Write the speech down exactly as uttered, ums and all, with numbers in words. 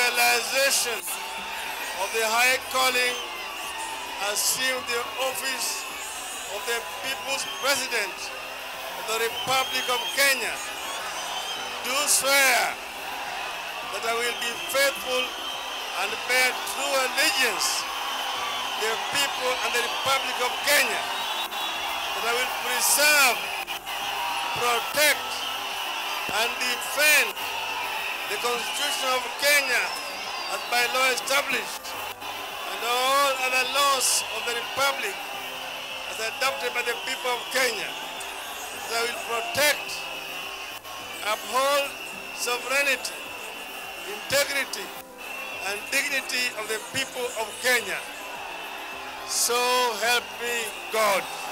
realization of the high calling, assume the office of the People's President of the Republic of Kenya, do swear that I will be faithful and bear true allegiance to the people and the Republic of Kenya, that I will preserve, protect, and defend the Constitution of Kenya as by law established, and all other laws of the Republic as adopted by the people of Kenya. That I will protect, uphold sovereignty, integrity, and dignity of the people of Kenya. So help me God.